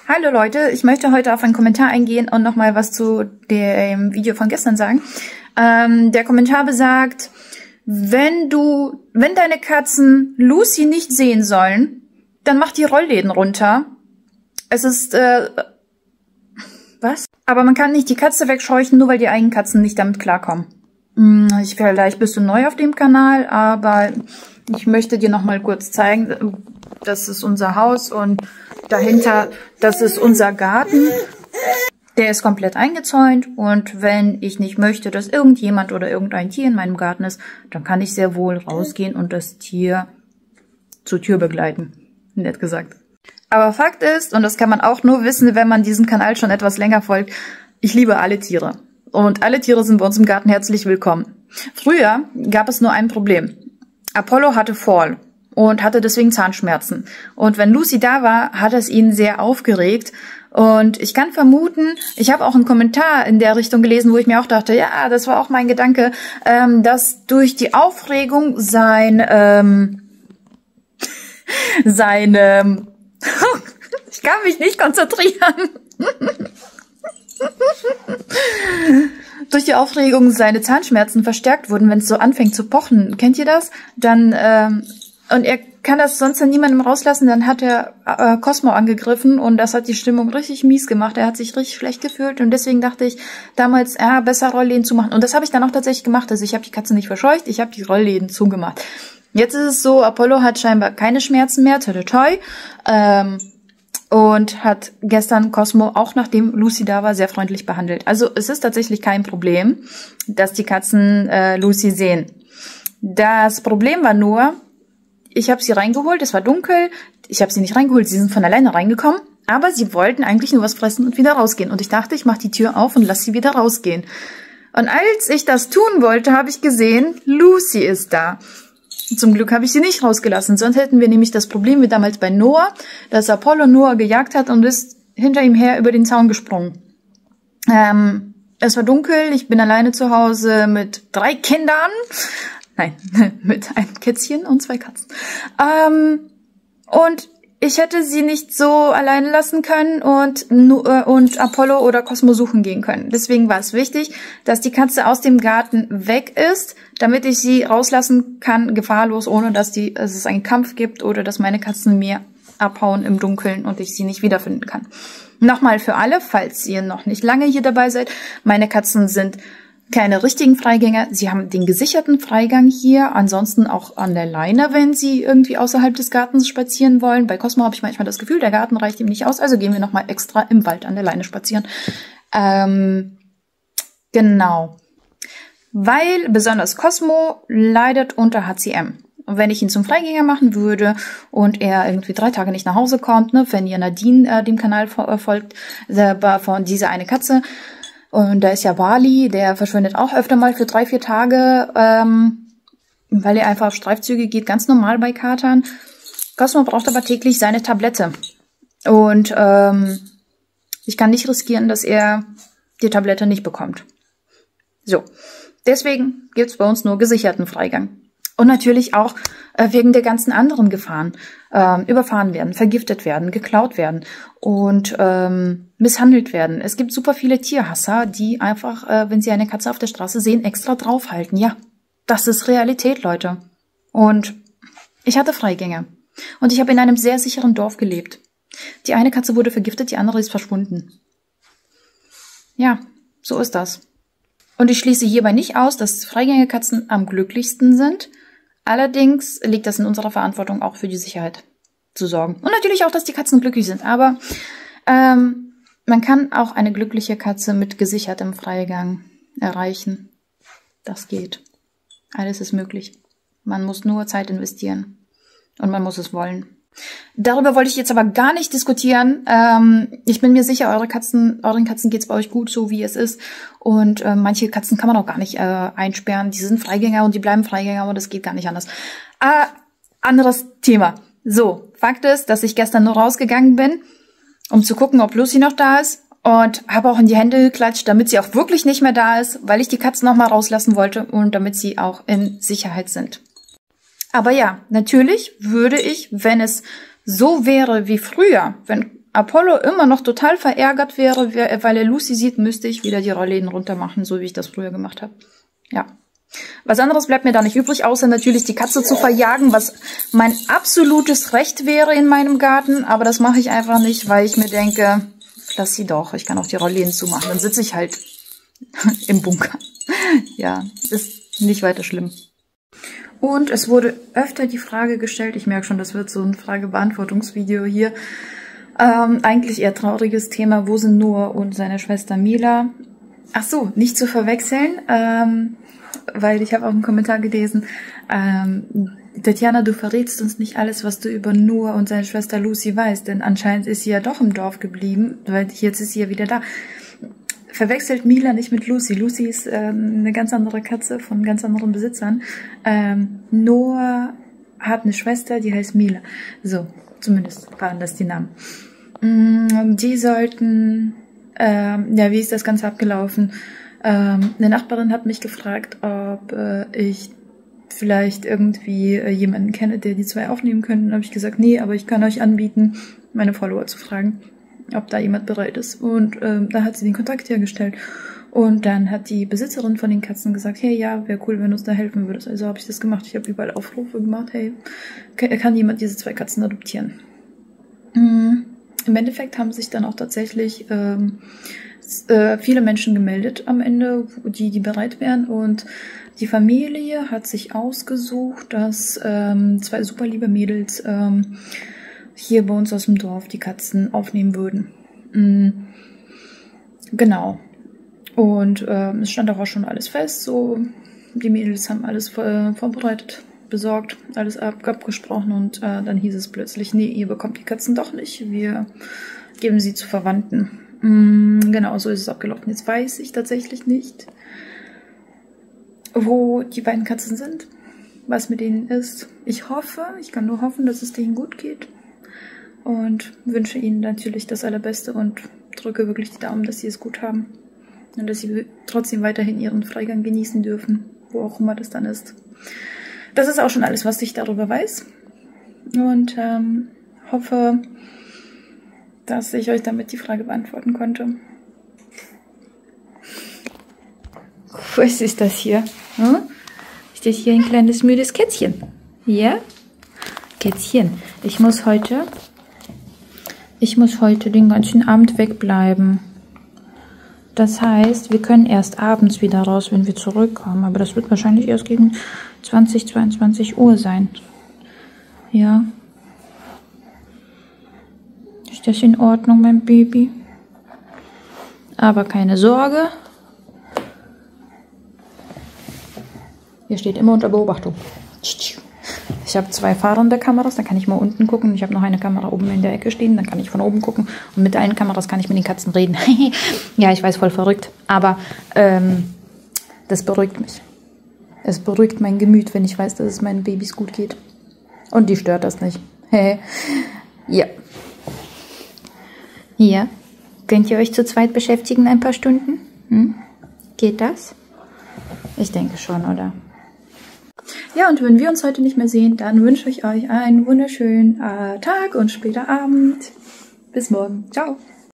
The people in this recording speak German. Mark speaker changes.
Speaker 1: Hallo Leute, ich möchte heute auf einen Kommentar eingehen und nochmal was zu dem Video von gestern sagen. Der Kommentar besagt, wenn deine Katzen Lucy nicht sehen sollen, dann mach die Rollläden runter. Es ist, was? Aber man kann nicht die Katze wegscheuchen, nur weil die eigenen Katzen nicht damit klarkommen. Vielleicht bist du neu auf dem Kanal, aber ich möchte dir nochmal kurz zeigen, das ist unser Haus und dahinter, das ist unser Garten. Der ist komplett eingezäunt und wenn ich nicht möchte, dass irgendjemand oder irgendein Tier in meinem Garten ist, dann kann ich sehr wohl rausgehen und das Tier zur Tür begleiten. Nett gesagt. Aber Fakt ist, und das kann man auch nur wissen, wenn man diesem Kanal schon etwas länger folgt, ich liebe alle Tiere. Und alle Tiere sind bei uns im Garten herzlich willkommen. Früher gab es nur ein Problem. Apollo hatte Fall und hatte deswegen Zahnschmerzen. Und wenn Lucy da war, hat es ihn sehr aufgeregt. Und ich kann vermuten, ich habe auch einen Kommentar in der Richtung gelesen, wo ich mir auch dachte, ja, das war auch mein Gedanke, dass durch die Aufregung ich kann mich nicht konzentrieren. Durch die Aufregung seine Zahnschmerzen verstärkt wurden, wenn es so anfängt zu pochen. Kennt ihr das? Dann, und er kann das sonst an niemandem rauslassen, dann hat er Cosmo angegriffen und das hat die Stimmung richtig mies gemacht. Er hat sich richtig schlecht gefühlt und deswegen dachte ich damals, besser Rollläden zumachen. Und das habe ich dann auch tatsächlich gemacht. Also ich habe die Katze nicht verscheucht, ich habe die Rollläden zugemacht. Jetzt ist es so, Apollo hat scheinbar keine Schmerzen mehr, toi, toi, toi, und hat gestern Cosmo, auch nachdem Lucy da war, sehr freundlich behandelt. Also es ist tatsächlich kein Problem, dass die Katzen Lucy sehen. Das Problem war nur, ich habe sie reingeholt, es war dunkel, ich habe sie nicht reingeholt, sie sind von alleine reingekommen, aber sie wollten eigentlich nur was fressen und wieder rausgehen. Und ich dachte, ich mache die Tür auf und lasse sie wieder rausgehen. Und als ich das tun wollte, habe ich gesehen, Lucy ist da. Zum Glück habe ich sie nicht rausgelassen, sonst hätten wir nämlich das Problem wie damals bei Noah, dass Apollo Noah gejagt hat und ist hinter ihm her über den Zaun gesprungen. Es war dunkel, ich bin alleine zu Hause mit 3 Kindern. Nein, mit einem Kätzchen und 2 Katzen. Und ich hätte sie nicht so alleine lassen können und Apollo oder Cosmo suchen gehen können. Deswegen war es wichtig, dass die Katze aus dem Garten weg ist, damit ich sie rauslassen kann, gefahrlos, ohne dass es einen Kampf gibt oder dass meine Katzen mir abhauen im Dunkeln und ich sie nicht wiederfinden kann. Nochmal für alle, falls ihr noch nicht lange hier dabei seid, meine Katzen sind keine richtigen Freigänger. Sie haben den gesicherten Freigang hier, ansonsten auch an der Leine, wenn sie irgendwie außerhalb des Gartens spazieren wollen. Bei Cosmo habe ich manchmal das Gefühl, der Garten reicht ihm nicht aus, also gehen wir nochmal extra im Wald an der Leine spazieren. Genau. Weil besonders Cosmo leidet unter HCM. Und wenn ich ihn zum Freigänger machen würde und er irgendwie 3 Tage nicht nach Hause kommt, ne, wenn ihr Nadine dem Kanal folgt, von dieser eine Katze, und da ist ja Wally, der verschwindet auch öfter mal für 3, 4 Tage, weil er einfach auf Streifzüge geht, ganz normal bei Katern. Cosmo braucht aber täglich seine Tablette. Und ich kann nicht riskieren, dass er die Tablette nicht bekommt. So, deswegen gibt's bei uns nur gesicherten Freigang. Und natürlich auch wegen der ganzen anderen Gefahren. Überfahren werden, vergiftet werden, geklaut werden und misshandelt werden. Es gibt super viele Tierhasser, die einfach, wenn sie eine Katze auf der Straße sehen, extra draufhalten. Ja, das ist Realität, Leute. Und ich hatte Freigänger. Und ich habe in einem sehr sicheren Dorf gelebt. Die eine Katze wurde vergiftet, die andere ist verschwunden. Ja, so ist das. Und ich schließe hierbei nicht aus, dass Freigängerkatzen am glücklichsten sind. Allerdings liegt das in unserer Verantwortung, auch für die Sicherheit zu sorgen. Und natürlich auch, dass die Katzen glücklich sind. Aber man kann auch eine glückliche Katze mit gesichertem Freigang erreichen. Das geht. Alles ist möglich. Man muss nur Zeit investieren. Und man muss es wollen. Darüber wollte ich jetzt aber gar nicht diskutieren. Ich bin mir sicher, euren Katzen geht's bei euch gut, so wie es ist. Und manche Katzen kann man auch gar nicht einsperren. Die sind Freigänger und die bleiben Freigänger und das geht gar nicht anders. Anderes Thema. So, Fakt ist, dass ich gestern nur rausgegangen bin, um zu gucken, ob Lucy noch da ist. Und habe auch in die Hände geklatscht, damit sie auch wirklich nicht mehr da ist, weil ich die Katzen noch mal rauslassen wollte und damit sie auch in Sicherheit sind. Aber ja, natürlich würde ich, wenn es so wäre wie früher, wenn Apollo immer noch total verärgert wäre, weil er Lucy sieht, müsste ich wieder die Rollläden runter machen, so wie ich das früher gemacht habe. Ja. Was anderes bleibt mir da nicht übrig, außer natürlich die Katze zu verjagen, was mein absolutes Recht wäre in meinem Garten. Aber das mache ich einfach nicht, weil ich mir denke, lass sie doch, ich kann auch die Rollläden zumachen. Dann sitze ich halt im Bunker. Ja, ist nicht weiter schlimm. Und es wurde öfter die Frage gestellt, ich merke schon, das wird so ein Frage-Beantwortungs-Video hier. Eigentlich eher trauriges Thema, wo sind Noah und seine Schwester Mila? Ach so, nicht zu verwechseln, weil ich habe auch einen Kommentar gelesen, Tatjana, du verrätst uns nicht alles, was du über Noah und seine Schwester Lucy weißt, denn anscheinend ist sie ja doch im Dorf geblieben, weil jetzt ist sie ja wieder da. Verwechselt Mila nicht mit Lucy. Lucy ist eine ganz andere Katze von ganz anderen Besitzern. Noah hat eine Schwester, die heißt Mila. So, zumindest waren das die Namen. Die sollten, ja, wie ist das Ganze abgelaufen? Eine Nachbarin hat mich gefragt, ob ich vielleicht irgendwie jemanden kenne, der die zwei aufnehmen könnte. Dann habe ich gesagt, nee, aber ich kann euch anbieten, meine Follower zu fragen, ob da jemand bereit ist. Und da hat sie den Kontakt hergestellt. Und dann hat die Besitzerin von den Katzen gesagt, hey, ja, wäre cool, wenn du uns da helfen würdest. Also habe ich das gemacht. Ich habe überall Aufrufe gemacht, hey, kann jemand diese zwei Katzen adoptieren? Im Endeffekt haben sich dann auch tatsächlich viele Menschen gemeldet am Ende, die bereit wären. Und die Familie hat sich ausgesucht, dass zwei super liebe Mädels hier bei uns aus dem Dorf die Katzen aufnehmen würden. Genau. Und es stand auch schon alles fest. So, die Mädels haben alles vorbereitet, besorgt, alles abgesprochen und dann hieß es plötzlich, nee, ihr bekommt die Katzen doch nicht. Wir geben sie zu Verwandten. Genau, so ist es abgelaufen. Jetzt weiß ich tatsächlich nicht, wo die beiden Katzen sind, was mit denen ist. Ich kann nur hoffen, dass es denen gut geht. Und wünsche ihnen natürlich das Allerbeste und drücke wirklich die Daumen, dass sie es gut haben. Und dass sie trotzdem weiterhin ihren Freigang genießen dürfen, wo auch immer das dann ist. Das ist auch schon alles, was ich darüber weiß. Und hoffe, dass ich euch damit die Frage beantworten konnte. Was ist das hier? Hm? Ist das hier ein kleines müdes Kätzchen? Ja? Kätzchen, ich muss heute den ganzen Abend wegbleiben. Das heißt, wir können erst abends wieder raus, wenn wir zurückkommen. Aber das wird wahrscheinlich erst gegen 20, 22 Uhr sein. Ja. Ist das in Ordnung, mein Baby? Aber keine Sorge. Hier steht immer unter Beobachtung. Ich habe 2 fahrende Kameras, da kann ich mal unten gucken. Ich habe noch eine Kamera oben in der Ecke stehen, dann kann ich von oben gucken. Und mit allen Kameras kann ich mit den Katzen reden. Ja, ich weiß, voll verrückt. Aber das beruhigt mich. Es beruhigt mein Gemüt, wenn ich weiß, dass es meinen Babys gut geht. Und die stört das nicht. Ja. Ja. Könnt ihr euch zu zweit beschäftigen ein paar Stunden? Hm? Geht das? Ich denke schon, oder? Ja, und wenn wir uns heute nicht mehr sehen, dann wünsche ich euch einen wunderschönen Tag und später Abend. Bis morgen. Ciao.